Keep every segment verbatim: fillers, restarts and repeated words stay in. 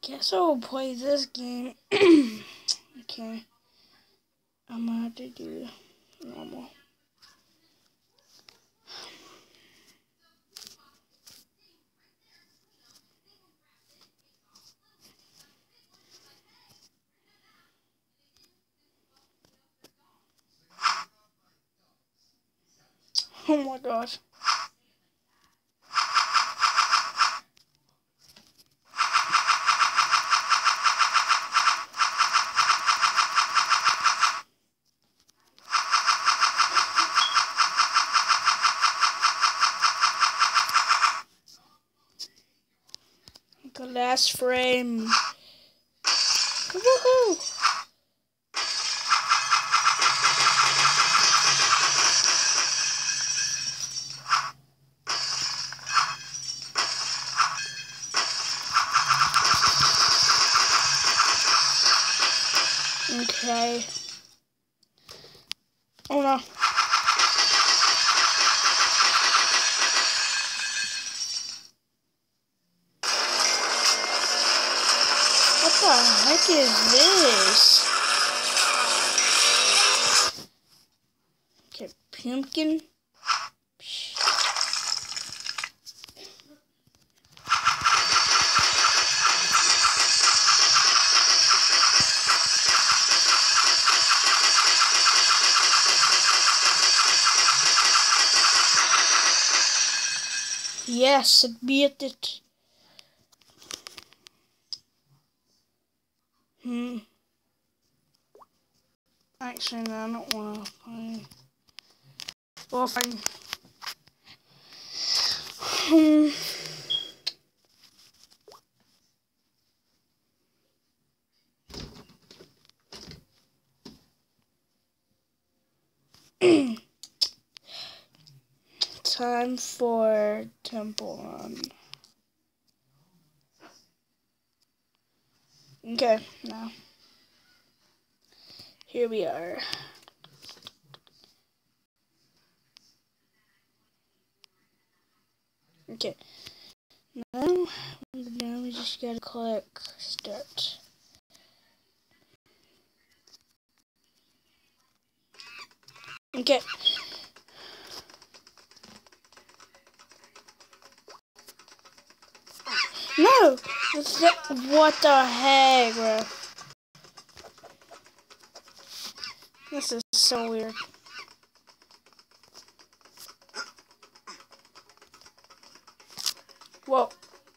Guess I'll play this game. Okay. I'm gonna have to do normal. Oh my gosh. The last frame. Woohoo! Okay. Oh no. What the heck is this? Okay, pumpkin. Yes, I beat it. Hmm. Actually, no, I don't want to play. Well, fine. Hmm. Time for Temple Run. Okay, now. Here we are. Okay. Now, now we just gotta click start. Okay. No! What the heck, bro? This is so weird. Whoa.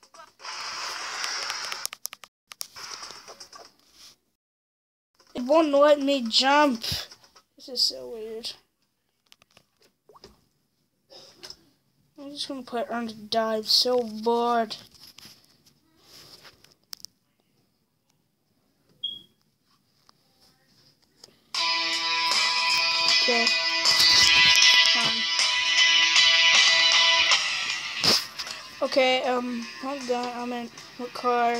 It won't let me jump. This is so weird. I'm just gonna put Earn to Die. I'm so bored. Okay. Um. Okay, um, hold on, I'm in what car?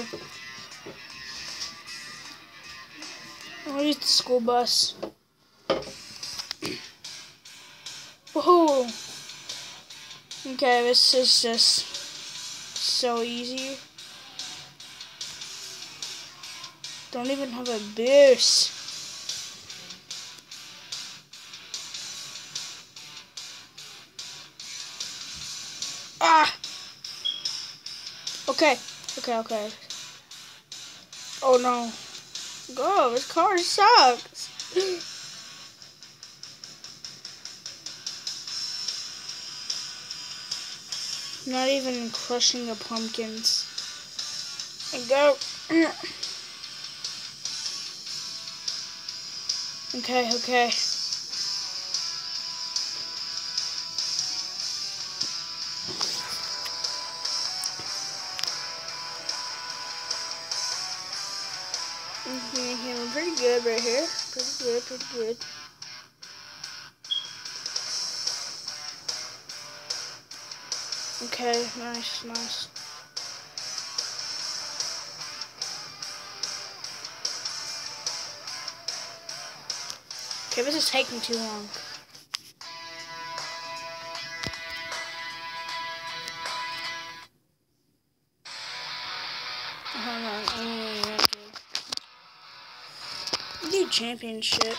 I'll use the school bus. Woohoo! Okay, this is just so easy. Don't even have a boost. Ah! Okay, okay, okay. Oh no. Go, this car sucks. Not even crushing the pumpkins. And go. Okay, okay. Mm-hmm, pretty good right here. Pretty good, pretty good. Okay, nice, nice. Okay, this is taking too long. Hold on. championship.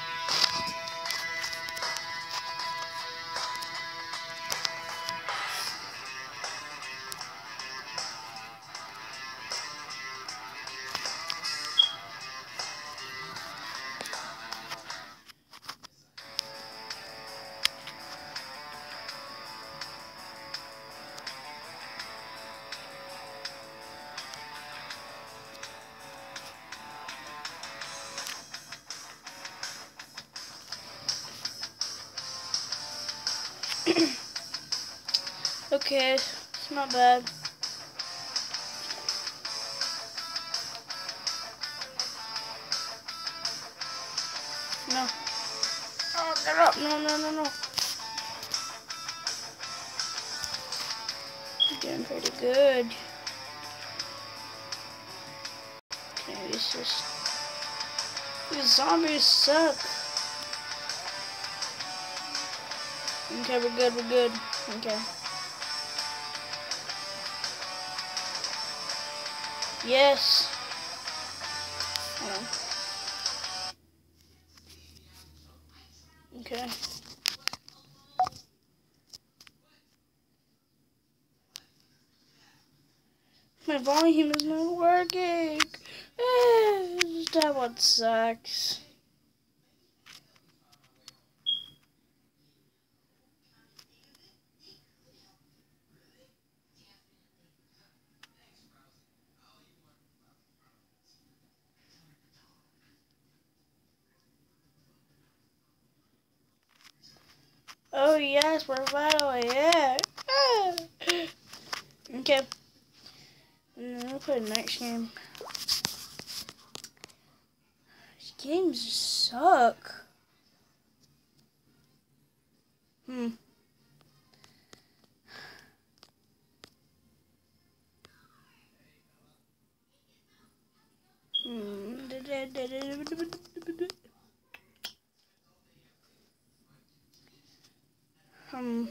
Okay, it's not bad. No. Oh, get up. No, no, no, no. You're doing pretty good. Okay, it's just... These zombies suck. Okay, we're good, we're good. Okay. Yes. Hold on. Okay. My volume is not working. That one sucks. Oh yes, we're finally here. Okay. And then we'll play the next game. These games suck. Hmm. Hmm. Um.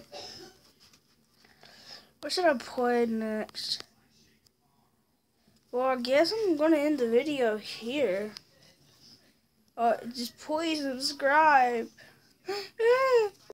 What should I play next? Well, I guess I'm gonna end the video here. Uh, just please subscribe.